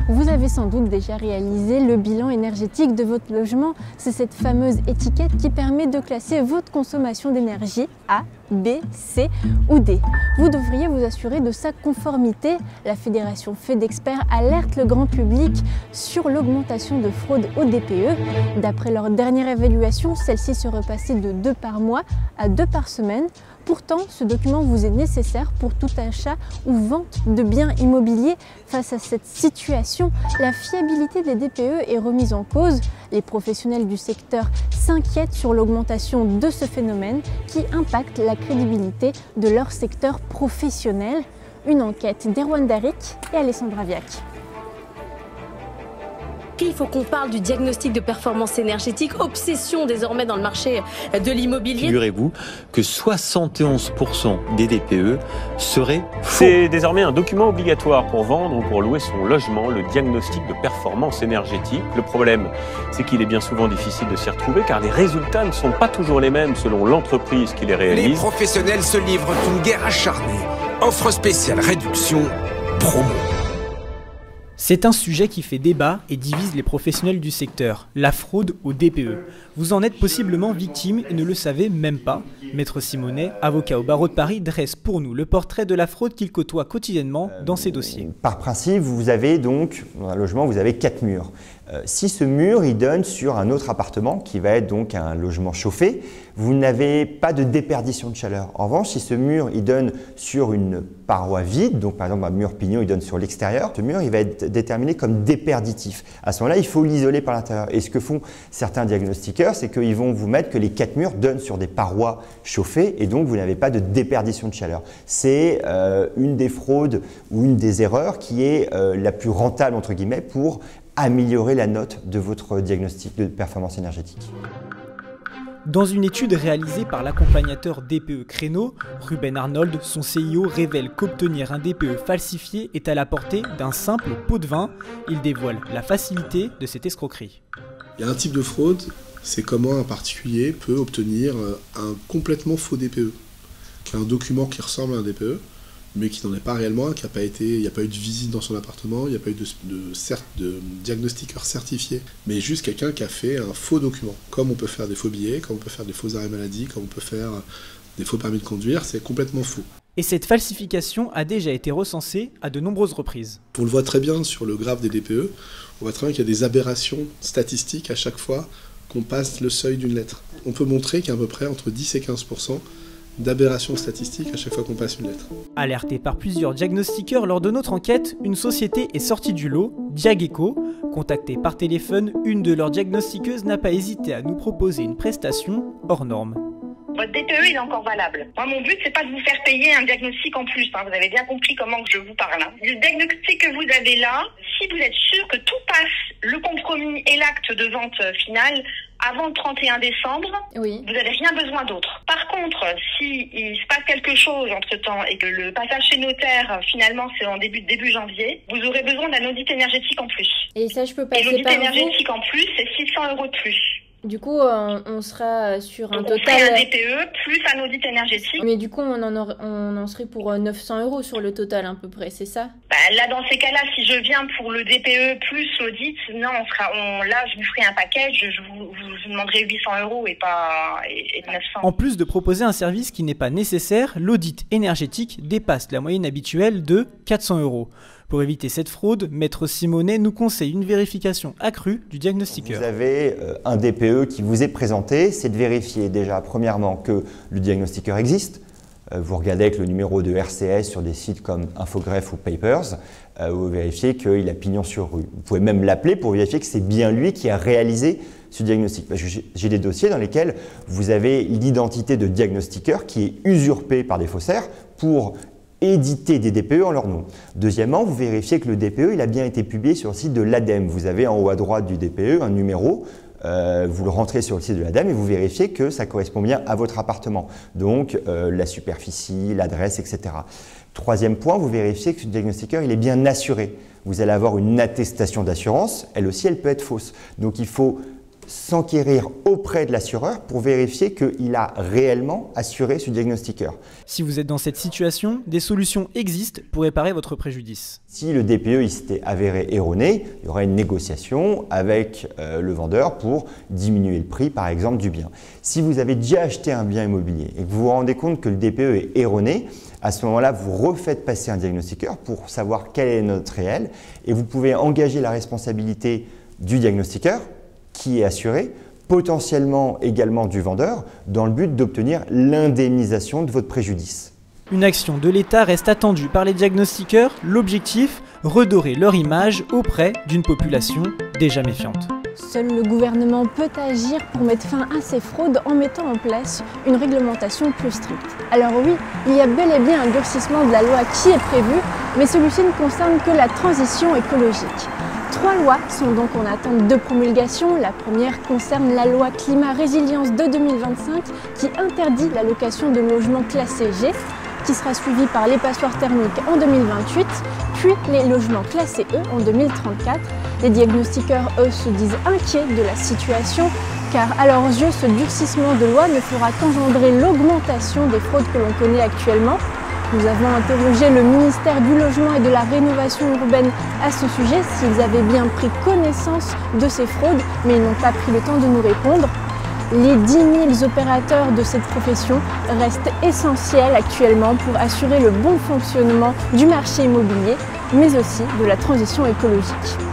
Vous avez sans doute déjà réalisé le bilan énergétique de votre logement. C'est cette fameuse étiquette qui permet de classer votre consommation d'énergie A, B, C ou D. Vous devriez vous assurer de sa conformité. La Fédération FedExpert alerte le grand public sur l'augmentation de fraude au DPE. D'après leur dernière évaluation, celle-ci serait passée de 2 par mois à 2 par semaine. Pourtant, ce document vous est nécessaire pour tout achat ou vente de biens immobiliers. Face à cette situation, la fiabilité des DPE est remise en cause. Les professionnels du secteur s'inquiètent sur l'augmentation de ce phénomène qui impacte la crédibilité de leur secteur professionnel. Une enquête d'Erwan Darik et Alessandra Viac. Il faut qu'on parle du diagnostic de performance énergétique, obsession désormais dans le marché de l'immobilier. Figurez-vous que 71% des DPE seraient faux. C'est désormais un document obligatoire pour vendre ou pour louer son logement, le diagnostic de performance énergétique. Le problème, c'est qu'il est bien souvent difficile de s'y retrouver car les résultats ne sont pas toujours les mêmes selon l'entreprise qui les réalise. Les professionnels se livrent une guerre acharnée. Offre spéciale réduction, promo. C'est un sujet qui fait débat et divise les professionnels du secteur, la fraude au DPE. Vous en êtes possiblement victime et ne le savez même pas. Maître Simonet, avocat au barreau de Paris, dresse pour nous le portrait de la fraude qu'il côtoie quotidiennement dans ses dossiers. Par principe, vous avez donc, dans un logement, vous avez 4 murs. Si ce mur, il donne sur un autre appartement, qui va être donc un logement chauffé, vous n'avez pas de déperdition de chaleur. En revanche, si ce mur, il donne sur une paroi vide, donc par exemple un mur pignon, il donne sur l'extérieur, ce mur, il va être déterminé comme déperditif. À ce moment-là, il faut l'isoler par l'intérieur. Et ce que font certains diagnostiqueurs, c'est qu'ils vont vous mettre que les 4 murs donnent sur des parois chauffées et donc vous n'avez pas de déperdition de chaleur. C'est une des fraudes ou une des erreurs qui est la plus rentable, entre guillemets, pour améliorer la note de votre diagnostic de performance énergétique. Dans une étude réalisée par l'accompagnateur DPE Créneau, Ruben Arnold, son CIO, révèle qu'obtenir un DPE falsifié est à la portée d'un simple pot de vin. Il dévoile la facilité de cette escroquerie. Il y a un type de fraude, c'est comment un particulier peut obtenir un complètement faux DPE, qui est un document qui ressemble à un DPE, mais qui n'en est pas réellement un, il n'y a pas eu de visite dans son appartement, il n'y a pas eu de diagnostiqueur certifié, mais juste quelqu'un qui a fait un faux document. Comme on peut faire des faux billets, comme on peut faire des faux arrêts maladie, comme on peut faire des faux permis de conduire, c'est complètement faux. Et cette falsification a déjà été recensée à de nombreuses reprises. On le voit très bien sur le graphe des DPE, on voit très bien qu'il y a des aberrations statistiques à chaque fois qu'on passe le seuil d'une lettre. On peut montrer qu'il y a à peu près entre 10 et 15% d'aberrations statistiques à chaque fois qu'on passe une lettre. Alerté par plusieurs diagnostiqueurs lors de notre enquête, une société est sortie du lot, Diageco. Contactée par téléphone, une de leurs diagnostiqueuses n'a pas hésité à nous proposer une prestation hors norme. Votre DPE, il est encore valable. Moi, mon but, c'est pas de vous faire payer un diagnostic en plus. Vous avez bien compris comment je vous parle. Le diagnostic que vous avez là, si vous êtes sûr que tout passe, le compromis et l'acte de vente finale, avant le 31 décembre, oui, vous n'avez rien besoin d'autre. Par contre, si il se passe quelque chose entre-temps et que le passage chez notaire, finalement, c'est en début janvier, vous aurez besoin d'un audit énergétique en plus. Et ça, je peux Et passer l'audit par vous? énergétique en plus, c'est 600 € de plus. Du coup, on sera sur un Donc total... on fait un DPE plus un audit énergétique. Mais du coup, on en serait pour 900 € sur le total à peu près, c'est ça? Là, dans ces cas-là, si je viens pour le DPE plus l'audit, non, là, je vous ferai un package, je vous demanderai 800 € et pas 900. En plus de proposer un service qui n'est pas nécessaire, l'audit énergétique dépasse la moyenne habituelle de 400 €. Pour éviter cette fraude, Maître Simonet nous conseille une vérification accrue du diagnostiqueur. Vous avez un DPE qui vous est présenté, c'est de vérifier déjà premièrement que le diagnostiqueur existe. Vous regardez avec le numéro de RCS sur des sites comme Infogreffe ou Papers, vous vérifiez qu'il a pignon sur rue. Vous pouvez même l'appeler pour vérifier que c'est bien lui qui a réalisé ce diagnostic. J'ai des dossiers dans lesquels vous avez l'identité de diagnostiqueur qui est usurpée par des faussaires pour éditer des DPE en leur nom. Deuxièmement, vous vérifiez que le DPE il a bien été publié sur le site de l'ADEME. Vous avez en haut à droite du DPE un numéro, vous le rentrez sur le site de l'ADEME et vous vérifiez que ça correspond bien à votre appartement. Donc la superficie, l'adresse, etc. Troisième point, vous vérifiez que ce diagnostiqueur il est bien assuré. Vous allez avoir une attestation d'assurance, elle aussi elle peut être fausse. Donc il faut s'enquérir auprès de l'assureur pour vérifier qu'il a réellement assuré ce diagnostiqueur. Si vous êtes dans cette situation, des solutions existent pour réparer votre préjudice. Si le DPE s'était avéré erroné, il y aurait une négociation avec le vendeur pour diminuer le prix, par exemple, du bien. Si vous avez déjà acheté un bien immobilier et que vous vous rendez compte que le DPE est erroné, à ce moment-là, vous refaites passer un diagnostiqueur pour savoir quelle est la note réelle et vous pouvez engager la responsabilité du diagnostiqueur qui est assuré, potentiellement également du vendeur, dans le but d'obtenir l'indemnisation de votre préjudice. Une action de l'État reste attendue par les diagnostiqueurs. L'objectif, redorer leur image auprès d'une population déjà méfiante. Seul le gouvernement peut agir pour mettre fin à ces fraudes en mettant en place une réglementation plus stricte. Alors oui, il y a bel et bien un durcissement de la loi qui est prévu, mais celui-ci ne concerne que la transition écologique. 3 lois sont donc en attente de promulgation. La première concerne la loi Climat Résilience de 2025 qui interdit la location de logements classés G, qui sera suivie par les passoires thermiques en 2028, puis les logements classés E en 2034. Les diagnostiqueurs, eux, se disent inquiets de la situation, car à leurs yeux, ce durcissement de loi ne fera qu'engendrer l'augmentation des fraudes que l'on connaît actuellement. Nous avons interrogé le ministère du Logement et de la Rénovation urbaine à ce sujet, s'ils avaient bien pris connaissance de ces fraudes, mais ils n'ont pas pris le temps de nous répondre. Les 10 000 opérateurs de cette profession restent essentiels actuellement pour assurer le bon fonctionnement du marché immobilier, mais aussi de la transition écologique.